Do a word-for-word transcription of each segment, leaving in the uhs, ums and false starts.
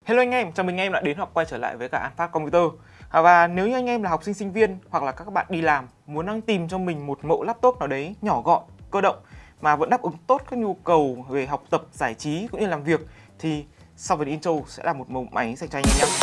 Hello anh em, chào mừng anh em đã đến hoặc quay trở lại với cả An Phát Computer. Và nếu như anh em là học sinh sinh viên hoặc là các bạn đi làm muốn đang tìm cho mình một mẫu laptop nào đấy nhỏ gọn, cơ động mà vẫn đáp ứng tốt các nhu cầu về học tập, giải trí cũng như làm việc thì sau phần intro sẽ là một mẫu máy dành cho anh em nhé.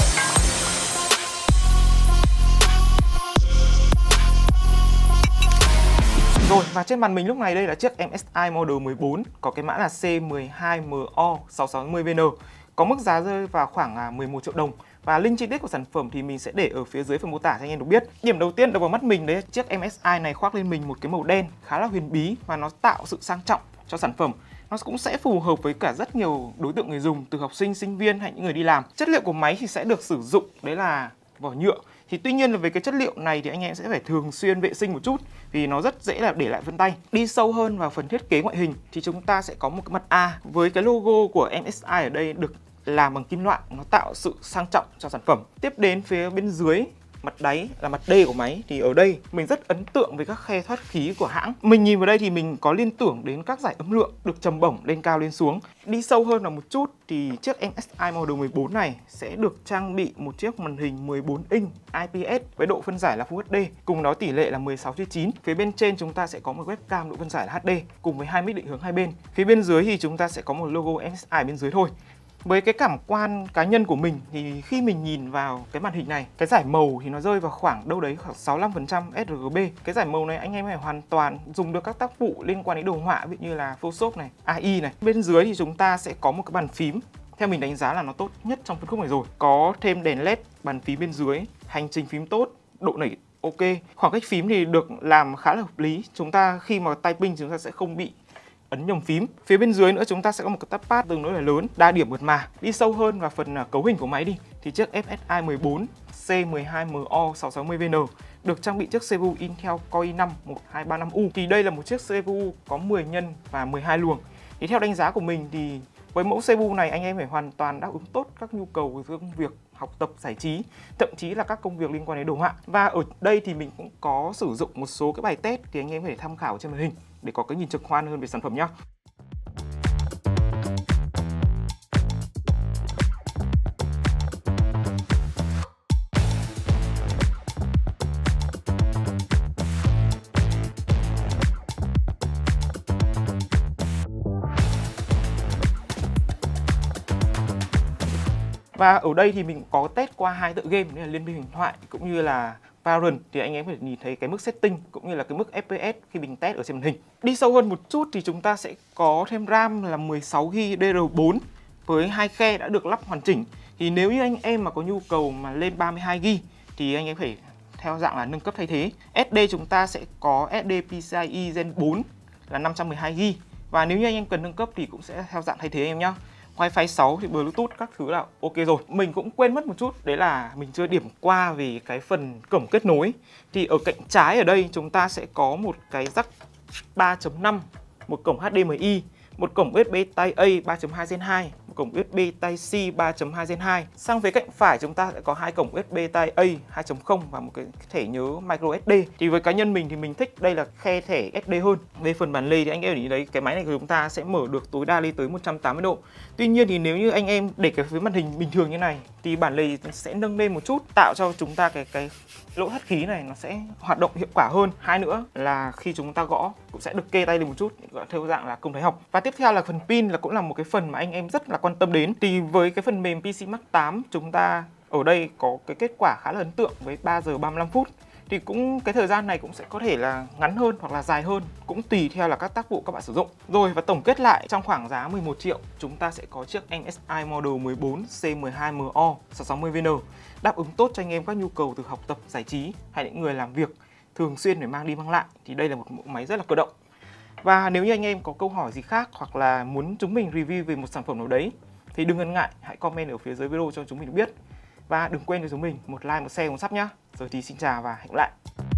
Rồi, và trên màn mình lúc này đây là chiếc em ét i Model mười bốn có cái mã là C mười hai M O sáu sáu không V N, có mức giá rơi vào khoảng mười một triệu đồng. Và link chi tiết của sản phẩm thì mình sẽ để ở phía dưới phần mô tả cho anh em được biết. Điểm đầu tiên đập vào mắt mình đấy, chiếc em ét i này khoác lên mình một cái màu đen khá là huyền bí và nó tạo sự sang trọng cho sản phẩm. Nó cũng sẽ phù hợp với cả rất nhiều đối tượng người dùng, từ học sinh, sinh viên hay những người đi làm. Chất liệu của máy thì sẽ được sử dụng đấy là vỏ nhựa. Thì tuy nhiên là với cái chất liệu này thì anh em sẽ phải thường xuyên vệ sinh một chút vì nó rất dễ là để lại vân tay. Đi sâu hơn vào phần thiết kế ngoại hình thì chúng ta sẽ có một cái mặt A với cái logo của em ét i ở đây được làm bằng kim loại, nó tạo sự sang trọng cho sản phẩm. Tiếp đến phía bên dưới mặt đáy là mặt D của máy thì ở đây mình rất ấn tượng với các khe thoát khí của hãng. Mình nhìn vào đây thì mình có liên tưởng đến các dải âm lượng được trầm bổng lên cao lên xuống. Đi sâu hơn vào một chút thì chiếc em ét i Model mười bốn này sẽ được trang bị một chiếc màn hình mười bốn inch I P S với độ phân giải là Full H D, cùng đó tỷ lệ là mười sáu chia chín. Phía bên trên chúng ta sẽ có một webcam độ phân giải là H D cùng với hai mic định hướng hai bên. Phía bên dưới thì chúng ta sẽ có một logo em ét i bên dưới thôi. Với cái cảm quan cá nhân của mình thì khi mình nhìn vào cái màn hình này, cái giải màu thì nó rơi vào khoảng đâu đấy khoảng sáu mươi lăm phần trăm S R G B. Cái giải màu này anh em phải hoàn toàn dùng được các tác vụ liên quan đến đồ họa, ví dụ như là Photoshop này, A I này. Bên dưới thì chúng ta sẽ có một cái bàn phím. Theo mình đánh giá là nó tốt nhất trong phân khúc này rồi. Có thêm đèn led, bàn phím bên dưới, hành trình phím tốt, độ nảy ok. Khoảng cách phím thì được làm khá là hợp lý. Chúng ta khi mà typing chúng ta sẽ không bị ấn nhầm phím. Phía bên dưới nữa chúng ta sẽ có một cái touchpad tương đối là lớn, đa điểm mượt mà. Đi sâu hơn vào phần cấu hình của máy đi thì chiếc em ét i mười bốn C mười hai M O sáu sáu không V N được trang bị chiếc xê pê u Intel Core i năm một hai ba năm U. Thì đây là một chiếc xê pê u có mười nhân và mười hai luồng. Thì theo đánh giá của mình thì với mẫu xê pê u này anh em phải hoàn toàn đáp ứng tốt các nhu cầu về công việc học tập, giải trí, thậm chí là các công việc liên quan đến đồ họa. Và ở đây thì mình cũng có sử dụng một số cái bài test thì anh em có thể tham khảo trên màn hình để có cái nhìn trực quan hơn về sản phẩm nhé. Và ở đây thì mình có test qua hai tựa game như là Liên minh huyền thoại cũng như là Valorant, thì anh em có thể nhìn thấy cái mức setting cũng như là cái mức F P S khi mình test ở trên màn hình. Đi sâu hơn một chút thì chúng ta sẽ có thêm RAM là mười sáu gi ga bai D D R bốn với hai khe đã được lắp hoàn chỉnh. Thì nếu như anh em mà có nhu cầu mà lên ba mươi hai gi ga bai thì anh em phải theo dạng là nâng cấp thay thế. ét đê chúng ta sẽ có ét đê P C I E Gen bốn là năm trăm mười hai gi ga bai và nếu như anh em cần nâng cấp thì cũng sẽ theo dạng thay thế em nhá. Wi-Fi sáu thì Bluetooth các thứ là ok rồi. Mình cũng quên mất một chút, đấy là mình chưa điểm qua về cái phần cổng kết nối. Thì ở cạnh trái ở đây chúng ta sẽ có một cái jack ba chấm năm, một cổng H D M I, một cổng U S B Type A ba chấm hai Gen hai, một cổng U S B Type C ba chấm hai Gen hai. Sang phía cạnh phải chúng ta sẽ có hai cổng U S B Type A hai chấm không và một cái thẻ nhớ micro ét đê. Thì với cá nhân mình thì mình thích đây là khe thẻ ét đê hơn. Về phần bản lề thì anh em để ý đấy, cái máy này của chúng ta sẽ mở được tối đa lên tới một trăm tám mươi độ. Tuy nhiên thì nếu như anh em để cái phía màn hình bình thường như này thì bản lề sẽ nâng lên một chút, tạo cho chúng ta cái cái lỗ thoát khí này nó sẽ hoạt động hiệu quả hơn. Hai nữa là khi chúng ta gõ cũng sẽ được kê tay lên một chút, gọi theo dạng là công thái học. Và tiếp theo là phần pin, là cũng là một cái phần mà anh em rất là quan tâm đến. Thì với cái phần mềm P C Mark tám chúng ta ở đây có cái kết quả khá là ấn tượng với ba giờ ba mươi lăm phút. Thì cũng cái thời gian này cũng sẽ có thể là ngắn hơn hoặc là dài hơn, cũng tùy theo là các tác vụ các bạn sử dụng. Rồi, và tổng kết lại trong khoảng giá mười một triệu chúng ta sẽ có chiếc em ét i Model mười bốn C mười hai M O sáu sáu không V N đáp ứng tốt cho anh em các nhu cầu từ học tập, giải trí hay những người làm việc thường xuyên phải mang đi mang lại. Thì đây là một mẫu máy rất là cơ động. Và nếu như anh em có câu hỏi gì khác hoặc là muốn chúng mình review về một sản phẩm nào đấy thì đừng ngần ngại, hãy comment ở phía dưới video cho chúng mình biết. Và đừng quên cho chúng mình một like, một share, một sub nhá. Rồi thì xin chào và hẹn gặp lại.